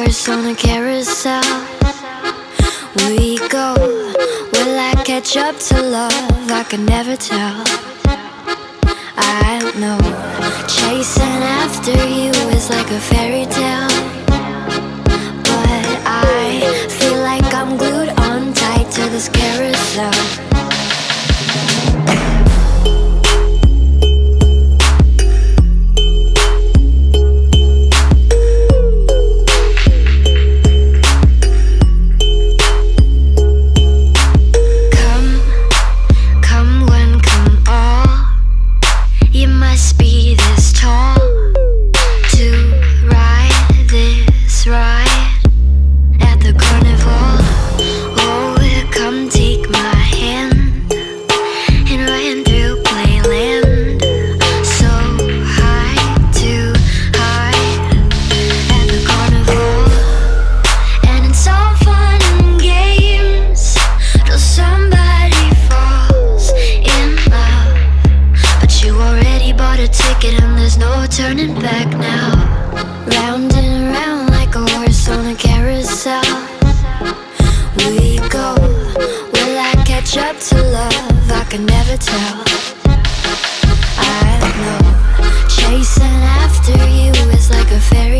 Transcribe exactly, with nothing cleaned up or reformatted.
horse on a carousel. We go, will I catch up to love? I can never tell. I know chasing after you is like a fairy tale, but I feel like I'm glued on tight to this carousel. Turning back now, round and round like a horse on a carousel. We go, will I catch up to love? I can never tell. I know chasing after you is like a fairy